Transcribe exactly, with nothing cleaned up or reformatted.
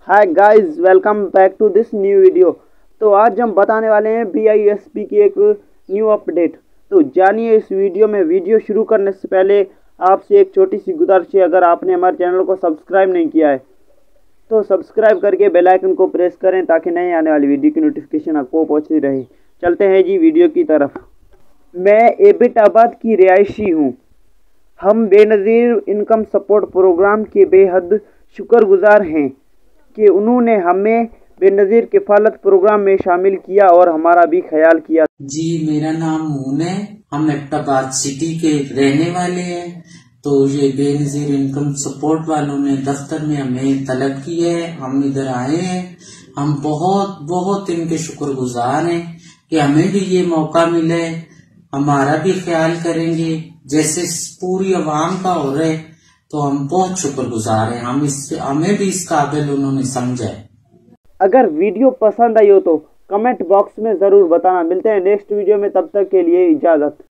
Hi guys, welcome back to this new video. तो आज हम बताने वाले हैं बी आई एस पी की एक न्यू अपडेट। तो जानिए इस वीडियो में। वीडियो शुरू करने से पहले आपसे एक छोटी सी गुजारिश है, अगर आपने हमारे चैनल को सब्सक्राइब नहीं किया है तो सब्सक्राइब करके बेल आइकन को प्रेस करें ताकि नए आने वाली वीडियो की नोटिफिकेशन आपको पहुँचती रहे। चलते हैं जी वीडियो की तरफ। मैं एबटाबाद की रिहायशी हूँ। हम बेनज़ीर इनकम सपोर्ट प्रोग्राम के बेहद शुक्रगुजार हैं कि उन्होंने हमें बेनज़ीर किफ़ालत प्रोग्राम में शामिल किया और हमारा भी ख्याल किया। जी, मेरा नाम मून है। हम एबटाबाद सिटी के रहने वाले हैं। तो ये बेनज़ीर इनकम सपोर्ट वालों ने दफ्तर में हमें तलब की है, हम इधर आए हैं। हम बहुत बहुत इनके शुक्रगुजार हैं कि हमें भी ये मौका मिले, हमारा भी ख्याल करेंगे जैसे पूरी आवाम का हो रहा है। तो हम बहुत शुक्रगुजार हैं, हम इस हमें भी इस काबिल उन्होंने समझा है। अगर वीडियो पसंद आई हो तो कमेंट बॉक्स में ज़रूर बताना। मिलते हैं नेक्स्ट वीडियो में, तब तक के लिए इजाज़त।